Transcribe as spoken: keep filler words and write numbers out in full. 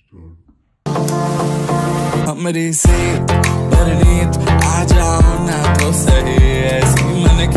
हमरी से परनीत आ जाओ ना तो सही, ऐसी मन